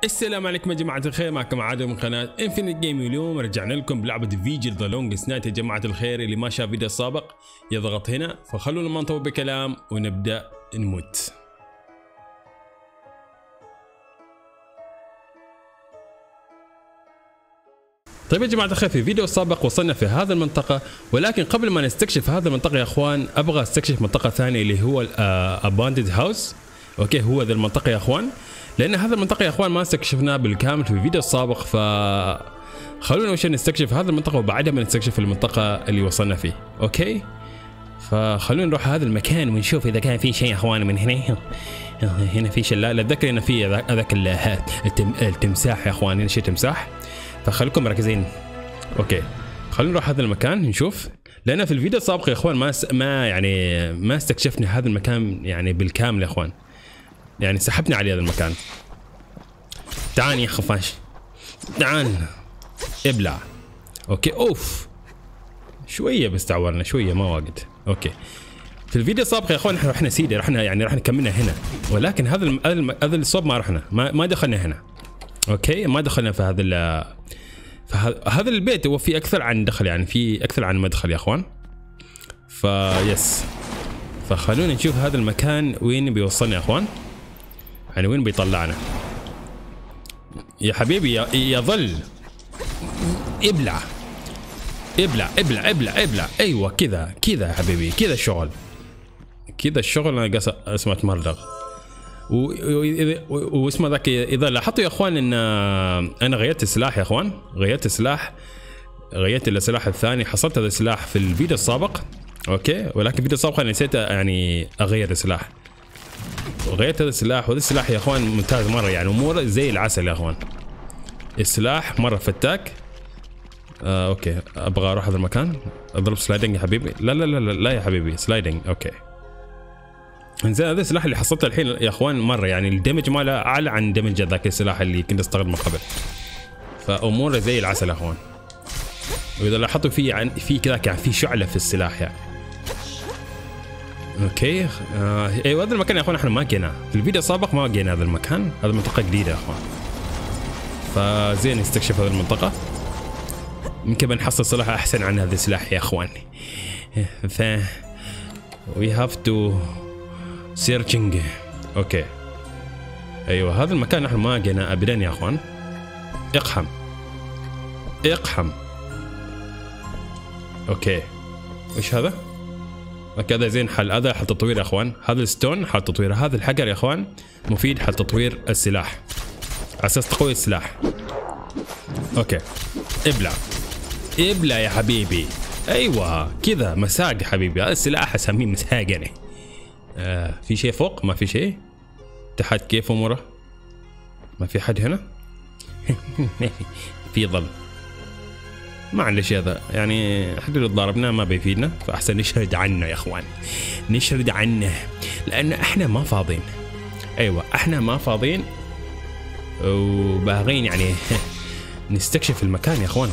السلام عليكم يا جماعة الخير، معكم عادل من قناة انفينيت جيم. اليوم رجعنا لكم بلعبة فيجل ذا لونجست نايت. يا جماعة الخير اللي ما شاف فيديو السابق يضغط هنا، فخلونا ما نطول بكلام ونبدأ نموت. طيب يا جماعة الخير، في الفيديو السابق وصلنا في هذه المنطقة، ولكن قبل ما نستكشف هذه المنطقة يا اخوان ابغى استكشف منطقة ثانية اللي هو الاباندد هاوس. اوكي، هو ذا المنطقة يا اخوان، لان هذه المنطقة يا اخوان ما استكشفناها بالكامل في الفيديو السابق، ف خلونا اول شيء نستكشف هذه المنطقة وبعدها بنستكشف المنطقة اللي وصلنا فيه. اوكي، فخلونا نروح هذا المكان ونشوف اذا كان في شيء يا اخوان من هنا. هنا في شلال، اتذكر هنا في ذاك التمساح يا اخوان، هنا شيء تمساح، فخليكم مركزين. اوكي، خلينا نروح هذا المكان نشوف، لان في الفيديو السابق يا اخوان ما استكشفنا هذا المكان يعني بالكامل يا اخوان، يعني سحبنا على هذا المكان. تعال يا خفاش، تعال ابلع. اوكي، اوف شويه بس تعورنا شويه، ما واجد. اوكي، في الفيديو السابق يا اخوان احنا رحنا سيدي، رحنا كملنا هنا، ولكن هذا الصوب ما رحنا، ما دخلنا هنا. اوكي، ما دخلنا في هذا البيت. هو في اكثر عن دخل، يعني في اكثر عن مدخل يا اخوان. يس، فخلونا نشوف هذا المكان وين بيوصلنا يا اخوان، يعني وين بيطلعنا. يا حبيبي يظل ابلع ابلع ابلع ابلع ابلع. ايوه كذا يا حبيبي، كذا الشغل. انا قاعد اسمع تمرغ واسمه ذاك. اذا لاحظتوا يا اخوان ان انا غيرت السلاح يا اخوان، غيرت السلاح الثاني. حصلت هذا السلاح في الفيديو السابق، اوكي، ولكن الفيديو السابق انا نسيت يعني اغير السلاح. وغيرت هذا السلاح، وهذا السلاح يا اخوان ممتاز مره، يعني اموره زي العسل يا اخوان. السلاح مره فتاك. اوكي، ابغى اروح هذا المكان. اضرب سلايدنج يا حبيبي. لا يا حبيبي، سلايدنج. اوكي، انزين. هذا السلاح اللي حصلته الحين يا اخوان مره، يعني الدمج ماله اعلى عن دمج ذاك السلاح اللي كنت استخدمه من قبل، فاموره زي العسل يا اخوان. واذا لاحظتوا في كذا يعني في شعله في السلاح يعني. اوكي، ايوه هذا المكان يا اخوان احنا ما جيناه في الفيديو السابق، ما جينا هذا المكان. هذا منطقه جديده يا اخوان، فزين نستكشف هذه المنطقه، يمكن بنحصل سلاح احسن عن هذا السلاح يا اخوان. ف we have to searching. اوكي، ايوه هذا المكان نحن ما جينا ابدا يا اخوان. اقحم. اوكي، وش هذا؟ اوكي، هذا زين حل، هذا حل تطوير يا اخوان. هذا الستون حل تطوير، هذا الحجر يا اخوان مفيد حل تطوير السلاح على اساس تقوي السلاح. اوكي، ابلع يا حبيبي. ايوه كذا مساق يا حبيبي، هذا السلاح اسميه مساق يعني. في شيء فوق؟ ما في شيء. تحت كيف اموره؟ ما في حد هنا. في ظل، ما عندنا شيء هذا يعني، حتى لو ضربناه ما بيفيدنا، فاحسن نشرد عنه يا اخوان، نشرد عنه، لان احنا ما فاضيين. ايوه احنا ما فاضيين وباغين يعني نستكشف المكان يا اخوان.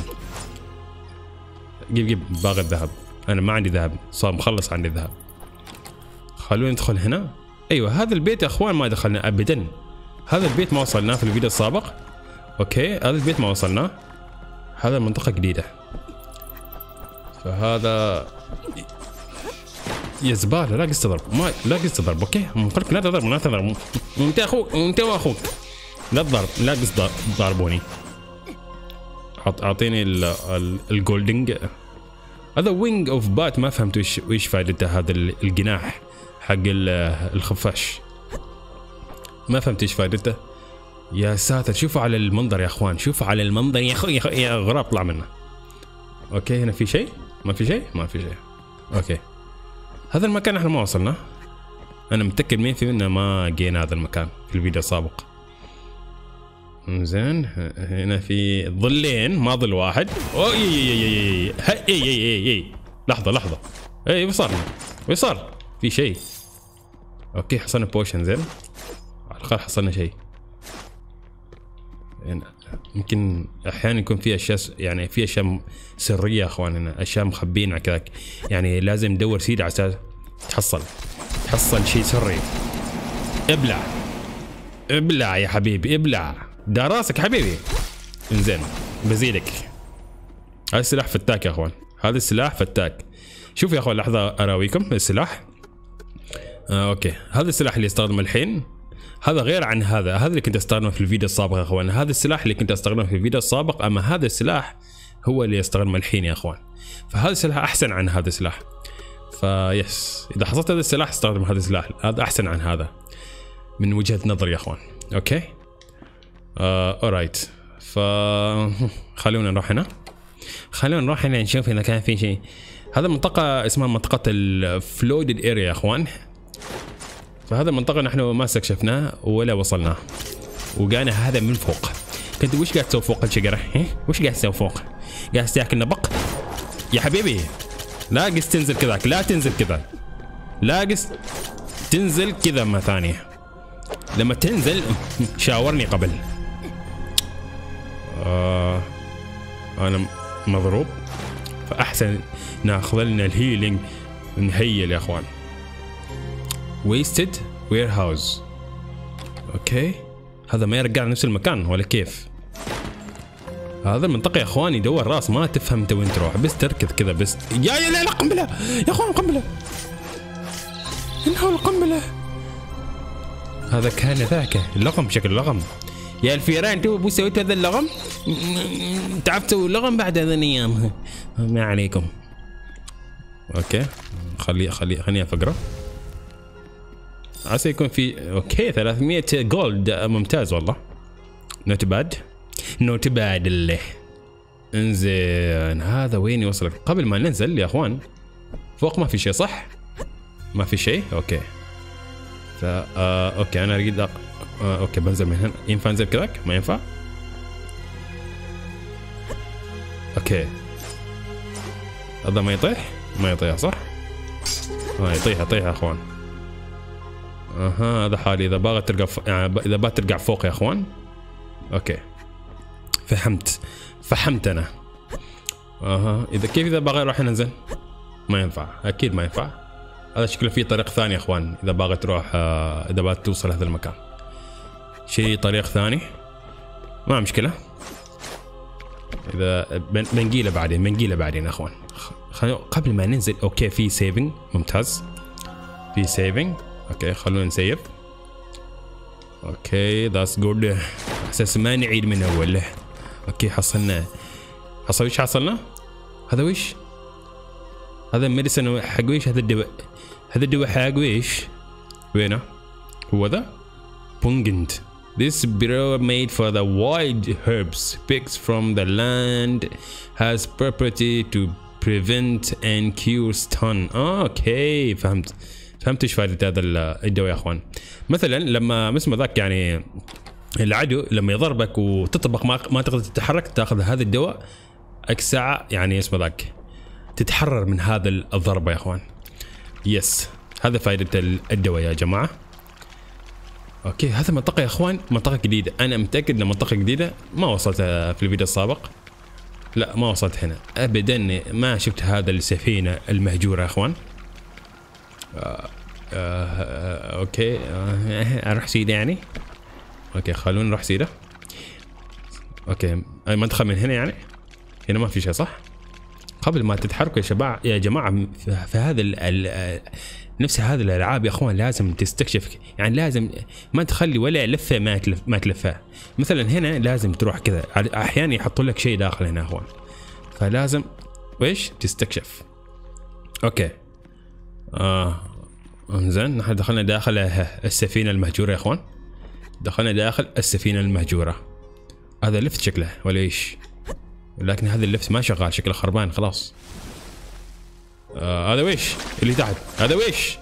جيب باغي الذهب، انا ما عندي ذهب، صار مخلص عندي ذهب. خلونا ندخل هنا. ايوه هذا البيت يا اخوان ما دخلنا ابدا، هذا البيت ما وصلناه في الفيديو السابق. اوكي، هذا البيت ما وصلناه، هذا منطقة جديدة. فهذا يا زبالة، لا قصة ضرب، لا قصة ضرب. اوكي، مقولك لا تضرب، وانت اخوك وانت واخوك لا تضرب، لا قصة ضربوني. اعطيني الجولدنج. هذا وينج اوف بات، ما فهمت وش فائدته. هذا الجناح حق الخفاش، ما فهمت ايش فائدته. يا ساتر، شوفوا على المنظر يا اخوان، شوفوا على المنظر يا اخوي، يا غراب طلع منه. اوكي، هنا في شيء؟ ما في شيء. اوكي، هذا المكان احنا ما وصلنا، انا متاكد 100% ما جينا هذا المكان في الفيديو السابق. زين، هنا في ظلين ما ظل واحد. اي لحظه. اي وش صار؟ في شيء. اوكي، حصلنا بوشن. زين، على الاقل حصلنا شيء. يعني يمكن احيانا يكون في اشياء، يعني في اشياء سريه يا اخوان هنا، اشياء مخبين على كذاك، يعني لازم ندور سيد على اساس تحصل شيء سري. ابلع يا حبيبي، ابلع. ده راسك حبيبي. انزين بزيدك. هذا السلاح فتاك يا اخوان، هذا السلاح فتاك. شوف يا اخوان لحظه اراويكم السلاح. اوكي هذا السلاح اللي استخدمه الحين هذا غير عن هذا اللي كنت استخدمه في الفيديو السابق يا اخوان. هذا السلاح اللي كنت استخدمه في الفيديو السابق، اما هذا السلاح هو اللي استخدمه الحين يا اخوان. فهذا السلاح احسن عن هذا السلاح. فيس اذا حصلت هذا السلاح استخدم هذا السلاح، هذا احسن عن هذا من وجهة نظري يا اخوان. اوكي اورايت. ف خلونا نروح هنا، خلونا نروح هنا نشوف اذا كان في شيء. هذا منطقة اسمها منطقة الفلودد اريا يا اخوان. فهذا المنطقة نحن ما استكشفناه ولا وصلناه، وقانا هذا من فوق. كنت وش قاعد تسوي فوق الشجرة؟ وش قاعد تسوي فوق؟ قاعد تاكل نبق؟ يا حبيبي لا قس تنزل كذاك، لا تنزل كذا، لا قس تنزل كذا مرة ثانية. لما تنزل شاورني قبل. انا مضروب، فاحسن ناخذ لنا الهيلينج نهيل يا اخوان. ويستد وير هاوس. اوكي هذا ما يرجع نفس المكان ولا كيف؟ هذا المنطقة يا اخوان يدور راس، ما تفهم انت وين تروح، بس تركض كذا بس. يا لا قنبلة يا اخوان، قنبلة، انه القنبلة. هذا كان ذاك اللغم، بشكل لغم. يا الفيران تو بو سويت هذا اللغم؟ تعرف تسوي لغم بعد هذا الايام؟ ما عليكم. اوكي خليني افقره. عسى يكون في اوكي 300 جولد، ممتاز والله. نوت باد نوت باد اللي. انزين هذا وين يوصلك؟ قبل ما ننزل يا اخوان فوق ما في شيء صح؟ ما في شيء. اوكي اوكي انا اريد اوكي بنزل من هنا. ينفع انزل كذاك؟ ما ينفع. اوكي هذا ما يطيح، ما يطيح صح؟ يطيح يا اخوان. هذا حالي اذا باغي ترجع اذا باغي ترجع فوق يا اخوان. اوكي فهمت انا. اذا كيف اذا باغي اروح انزل؟ ما ينفع، اكيد ما ينفع. هذا شكله في طريق ثاني يا اخوان اذا باغي تروح، اذا باغي توصل هذا المكان. شيء طريق ثاني ما مشكلة. اذا بنقيله بعدين يا اخوان. قبل ما ننزل اوكي في سيفنج، ممتاز في سيفنج. اوكي خلونا نسيف. اوكي ذاتس جود. اساس ما نعيد من اول. اوكي حصلنا وش حصلنا؟ هذا وش؟ هذا ميديسن حق ويش؟ هذا الدواء حق ويش؟ وينه؟ هو ذا؟ بونجنت. This bureau made for the wild herbs picked from the land has property to prevent and cure stun. اوكي فهمت ايش فائدة هذا الدواء يا اخوان. مثلا لما اسمه ذاك يعني العدو لما يضربك وتطبق ما تقدر تتحرك، تاخذ هذا الدواء ساعة يعني اسمه ذاك تتحرر من هذا الضربة يا اخوان. يس هذا فائدة الدواء يا جماعة. اوكي هذا منطقة يا اخوان، منطقة جديدة. انا متأكد انها منطقة جديدة، ما وصلت في الفيديو السابق. لا ما وصلت هنا ابدا، ما شفت هذا السفينة المهجورة يا اخوان. اوكي اروح سيدة يعني. اوكي خلونا نروح سيدة. اوكي مدخل من هنا يعني. هنا ما في شيء صح؟ قبل ما تتحركوا يا جماعة في هذا نفس هذه الالعاب يا اخوان لازم تستكشف، يعني لازم ما تخلي ولا لفه ما تلفها. مثلا هنا لازم تروح كذا، احيانا يحطوا لك شيء داخل هنا يا اخوان، فلازم ويش تستكشف. اوكي انزين نحن دخلنا داخل السفينه المهجوره يا اخوان. دخلنا داخل السفينه المهجوره. هذا لفت شكله ولا ايش؟ لكن هذا اللفت ما شغال، شكله خربان خلاص. هذا ويش اللي تحت؟ هذا ويش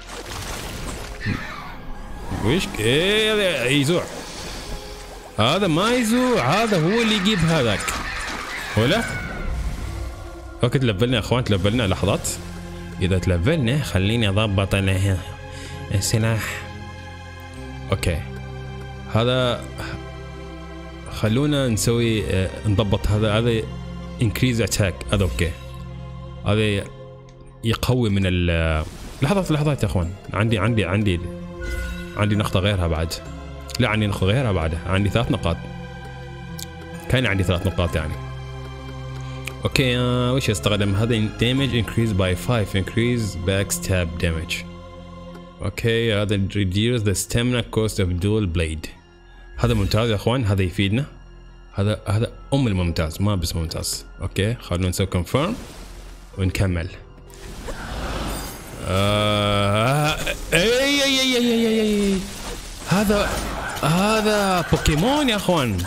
ايه هذا يزوع؟ هذا ما يزوع، هذا هو اللي يجيب هذاك ولا؟ اوكي تلفلنا يا اخوان، تلفلنا لحظات. اذا تلفلنا خليني اضبط السلاح. اوكي هذا خلونا نسوي نضبط هذا increase attack. هذا اوكي، هذا يقوي من لحظات يا اخوان. عندي نقطة غيرها بعد. لا عندي نقطة غيرها بعد، عندي 3 نقاط. كان عندي 3 نقاط يعني. اوكي وش استخدم هذا؟ damage increase by 5 increase backstab damage. اوكي هذا reduce the stamina cost of dual blade. هذا ممتاز يا اخوان، هذا يفيدنا، هذا الممتاز، ما بس ممتاز. اوكي خلونا نسوي confirm ونكمل. اي هذا بوكيمون يا اخوان.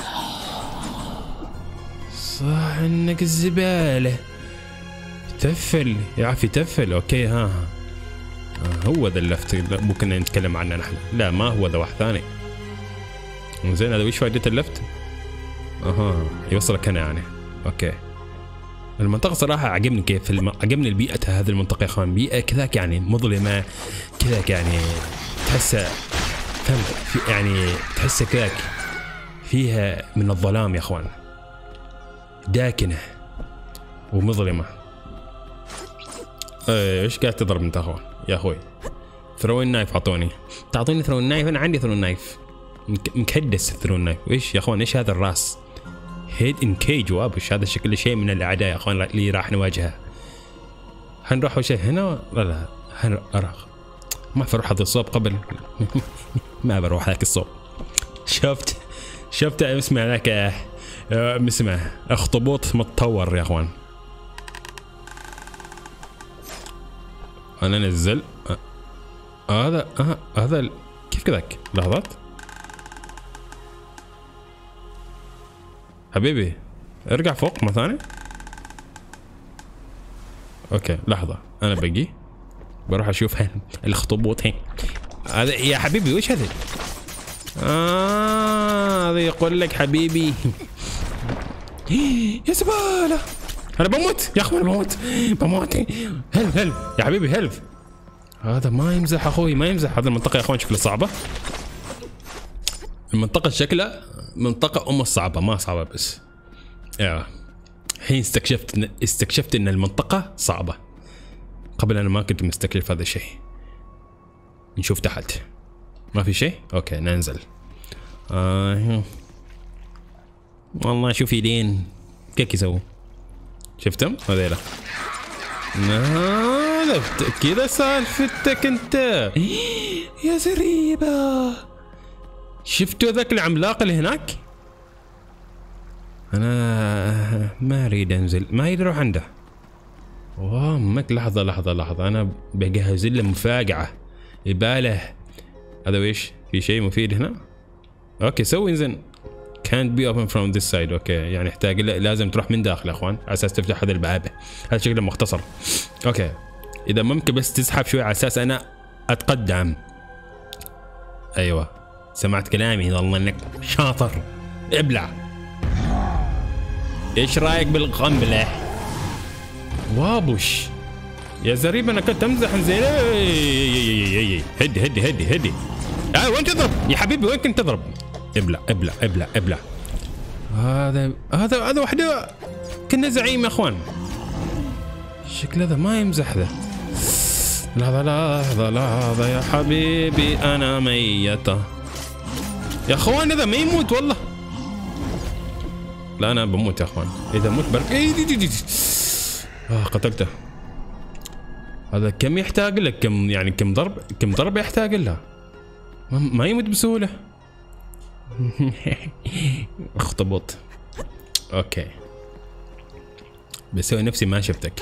صح انك الزبالة تفل يا عفي تفل. اوكي ها هو ذا اللفت ممكن نتكلم عنه نحن. لا ما هو ذا واحد ثاني. زين هذا وش فائدة اللفت؟ يوصلك هنا يعني. اوكي المنطقة صراحة عجبني كيف عجبني البيئة هذه المنطقة يا اخوان. بيئة كذاك يعني مظلمة كذاك يعني تحسها فهمت يعني تحسها كذاك فيها من الظلام يا اخوان، داكنة ومظلمة. ايش قاعد تضرب انت اخوان يا اخوي؟ ثرون نايف اعطوني، تعطوني ثرون نايف؟ انا عندي ثرون نايف مكدس ثرون نايف. ايش يا اخوان ايش هذا الراس؟ هيد ان كيج وابش. هذا شكل شيء من الاعداء يا اخوان اللي راح نواجهه. هنروح شيء هنا؟ لا اراخ ما في اروح هذا الصوب قبل. ما بروح هذاك الصوب. شفت اسمه ذاك اسمه اخطبوط متطور يا اخوان. انا نزل هذا كيف كذاك؟ لحظات حبيبي ارجع فوق مرة ثانية. اوكي لحظة انا بقي بروح اشوف الاخطبوط هين. هذا يا حبيبي وش هذا؟ هذا يقول لك حبيبي يا زبالة انا بموت يا اخوان بموت. هلف يا حبيبي هلف. هذا ما يمزح اخوي ما يمزح. هذه المنطقة يا اخوان شكلها صعبة. المنطقة شكلها منطقة صعبة ما صعبة بس. الحين استكشفت ان المنطقة صعبة. قبل انا ما كنت مستكشف هذا الشيء. نشوف تحت ما في شيء. اوكي ننزل. والله شوف يدين كيف يسووا شفتم هذيلا. هذا كذا سالفتك انت يا زريبة. شفتوا ذاك العملاق اللي هناك؟ انا ما اريد انزل ما يروح عنده. امك لحظة انا بجهز له مفاجأة يباله. هذا ويش في شيء مفيد هنا؟ اوكي سوي انزين can't be open from this side. اوكي يعني يحتاج لازم تروح من داخل يا اخوان على اساس تفتح هذا الباب. هذا شكله مختصر. اوكي اذا ممكن بس تسحب شوي على اساس انا اتقدم. ايوه سمعت كلامي والله انك شاطر. ابلع. ايش رايك بالقنبله؟ وابوش يا زريب انا كنت امزح زين. هدي وين تضرب يا حبيبي؟ وين كنت تضرب؟ ابلع. هذا وحده كنا زعيم يا اخوان. شكله هذا ما يمزح ذا. لحظة يا حبيبي انا ميتة يا اخوان. هذا ما يموت والله. لا انا بموت يا اخوان اذا مت قتلته. هذا كم يحتاج لك؟ كم يعني كم ضرب يحتاج لها؟ ما يموت بسهولة. اخطبوط. اوكي بسوي نفسي ما شفتك.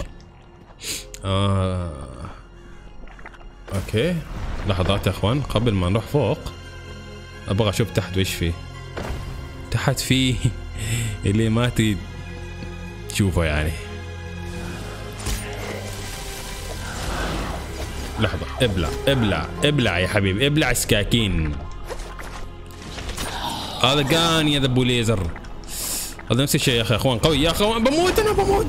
اوكي لحظات يا اخوان قبل ما نروح فوق ابغى اشوف تحت وش فيه. تحت فيه اللي ما تشوفه يعني. لحظة ابلع يا حبيبي ابلع سكاكين. هذا كان يا ذبو ليزر. هذا نفس الشيء يا اخي اخوان قوي يا اخوان. بموت انا بموت.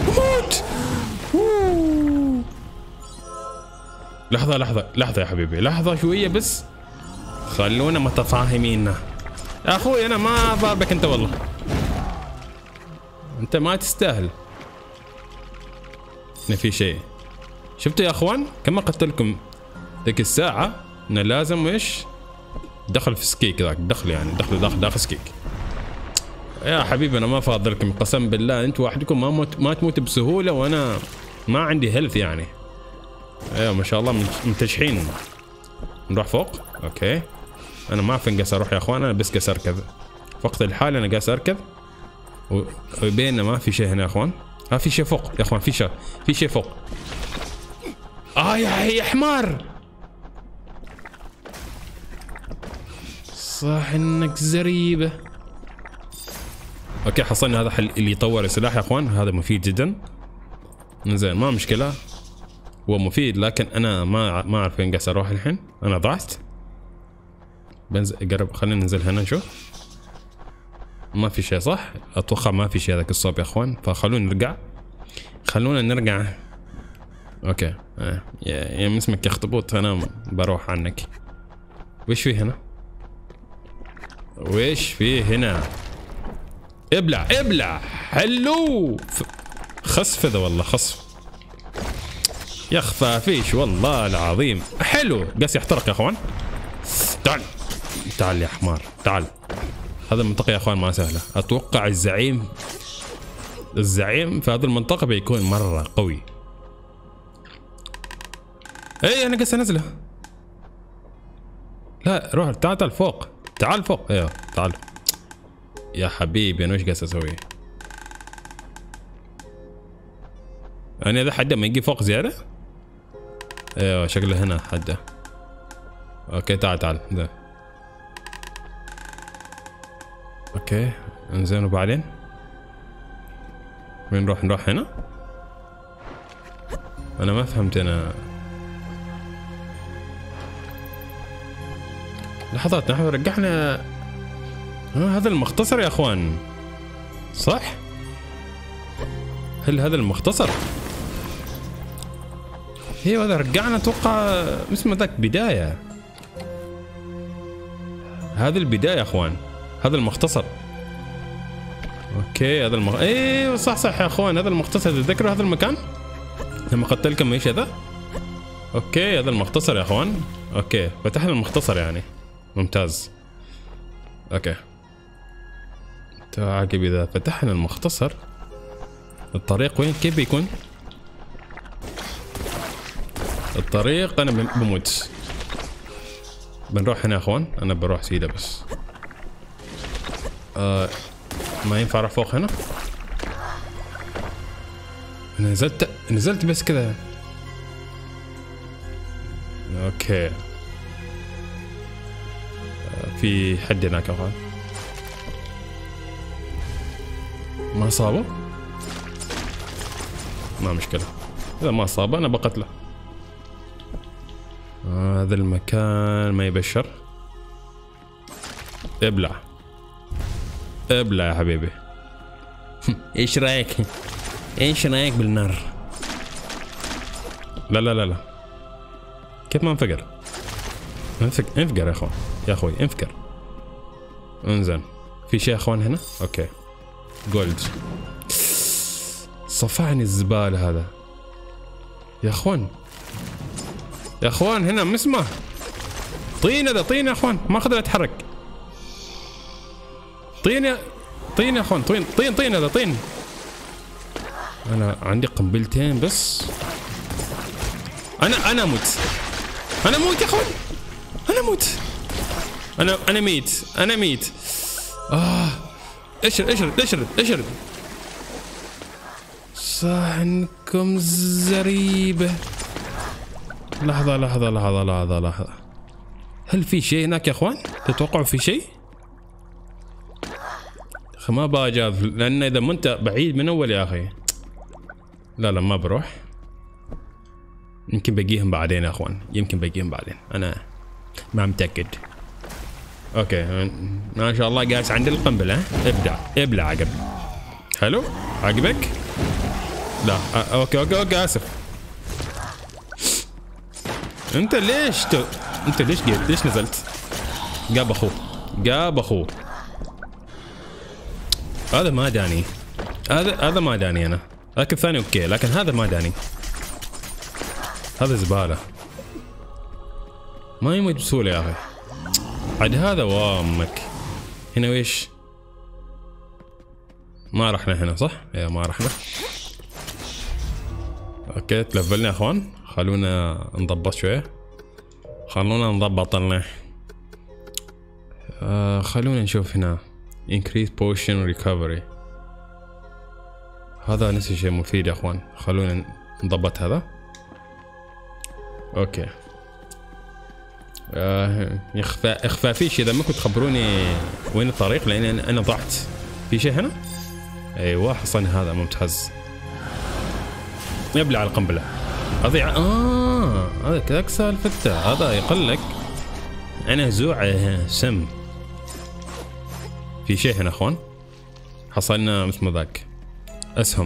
لحظة يا حبيبي لحظة شوية بس خلونا متفاهمين يا اخوي. انا ما ضاربك انت والله انت ما تستاهل. هنا في شيء شفتوا يا اخوان كما قلت لكم ذيك الساعة انه لازم ايش دخل في سكيك ذاك دخل يعني دخل سكيك. يا حبيبي انا ما فاضلكم قسم بالله، انتوا وحدكم ما تموت بسهوله، وانا ما عندي هيلث يعني. ايوه ما شاء الله منتجحين. نروح فوق. اوكي انا ما اعرف فين قاعد اروح يا اخوان، انا بس قاعد اركض وقت الحال، انا قاعد اركض وبيننا ما في شيء هنا يا اخوان. ها في شيء فوق يا اخوان، في شيء فوق. يا حمار، صح انك زريبه. اوكي حصلنا هذا حل اللي يطور السلاح يا اخوان، هذا مفيد جدا. زين ما مشكله، هو مفيد لكن انا ما اعرف وين قاعد اروح الحين، انا ضعت. بنزل قرب، خلينا ننزل هنا نشوف. ما في شيء صح؟ اتوقع ما في شيء هذاك الصوب يا اخوان، خلونا نرجع. اوكي يا اسمك يا اخطبوط، انا بروح عنك. وش في هنا؟ ابلع حلو. خسف ذا والله، خسف يا خفافيش والله العظيم. حلو قاس يحترق يا اخوان. تعال يا حمار تعال. هذا المنطقة يا اخوان ما سهلة، اتوقع الزعيم في هذه المنطقة بيكون مرة قوي. انا قاس انزله. لا روح، تعال فوق، تعال فوق. ايوه تعال يا حبيبي. انا وش قاس اسوي؟ انا اذا حدا ما يجي فوق زيادة. ايوه شكله هنا حدا. اوكي تعال ده. اوكي انزين وبعدين وين نروح هنا؟ انا ما فهمت. انا لحظات نحن رجعنا. هذا المختصر يا اخوان صح؟ هل هذا المختصر؟ ايوه هذا رجعنا، اتوقع اسمه ذاك بداية. هذه البداية يا اخوان، هذا المختصر. اوكي هذا ايوه صح يا اخوان، هذا المختصر. تذكروا هذا المكان لما قتلكم ايش هذا؟ اوكي هذا المختصر يا اخوان. اوكي فتحنا المختصر يعني، ممتاز. اوكي تعاقب اذا فتحنا المختصر. الطريق وين؟ كيف بيكون الطريق؟ انا بموت. بنروح هنا يا اخوان، انا بروح سيده بس. ما ينفع اروح فوق هنا. نزلت بس كذا. اوكي في حد هناك يا اخوان. ما صابه؟ ما مشكلة، إذا ما صابه أنا بقتله. هذا المكان ما يبشر. ابلع يا حبيبي. ايش رايك بالنار؟ لا كيف ما انفجر يا اخوان، يا اخوي انفجر. انزين في شيء يا اخوان هنا. اوكي جولد. صفعني الزبالة هذا يا اخوان هنا مسمى طين. هذا طين يا اخوان، ما اقدر اتحرك. طين يا اخوان، طين هذا طين. انا عندي قنبلتين بس. انا اموت يا اخوان، انا ميت. اشرد صحنكم زريبة. لحظة. هل في شيء هناك يا اخوان؟ تتوقعوا في شيء؟ ما باجاز، لان اذا ما انت بعيد من اول يا اخي. لا ما بروح. يمكن بقيهم بعدين يا اخوان، انا ما متأكد. اوكي ما شاء الله قاعد عند القنبلة. ابلع عقب. حلو عقبك. لا اوكي اسف. انت ليش جيت؟ ليش نزلت؟ جاب اخوه. هذا ما داني. هذا ما داني انا. لكن الثاني اوكي، لكن هذا ما داني. هذا زبالة، ما يموت بسهولة يا اخي. عاد هذا وامك. هنا ويش؟ ما رحنا هنا صح؟ يا ما رحنا. اوكي تلفلنا يا اخوان، خلونا نضبط شوية، خلونا نضبط لنا. خلونا نشوف هنا increase potion recovery، هذا نفس شيء مفيد يا اخوان، خلونا نضبط هذا. اوكي اخفى في شيء، اذا ممكن تخبروني وين الطريق لان انا ضعت. في شيء هنا؟ ايوه حصلني هذا ممتاز. يبلع القنبله اضيع. هذا كذاك سالفته، هذا يقلك انا زوع سم. في شيء هنا اخوان، حصلنا مثل ما ذاك اسهم.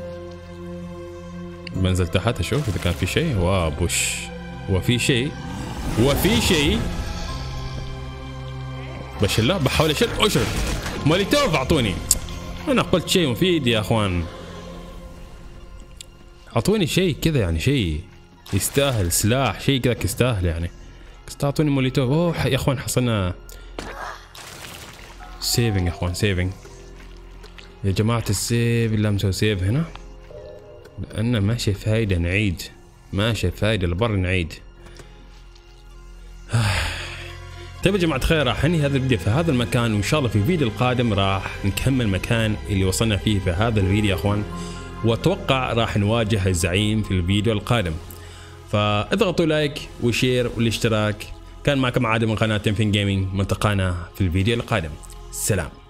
بنزل تحت اشوف اذا كان في شيء. وابوش وفي شيء بشله، بحاول اشل موليتوف اعطوني. انا قلت شيء مفيد يا اخوان، اعطوني شيء كذا يعني، شيء يستاهل، سلاح شيء كذا يستاهل يعني. بس تعطوني موليتوف. اوه يا اخوان حصلنا سيفنج يا اخوان، سيفنج يا جماعة. السيف لا مسوي سيف هنا لأنه ماشي فايدة، نعيد ماشي فايدة البر نعيد. طيب يا جماعة الخير، راح انهي هذا الفيديو في هذا المكان، وان شاء الله في الفيديو القادم راح نكمل المكان اللي وصلنا فيه في هذا الفيديو يا اخوان، واتوقع راح نواجه الزعيم في الفيديو القادم. فاضغطوا لايك وشير والاشتراك. كان معكم عادل من قناة تنفين جيمنج، ملتقانا في الفيديو القادم. سلام.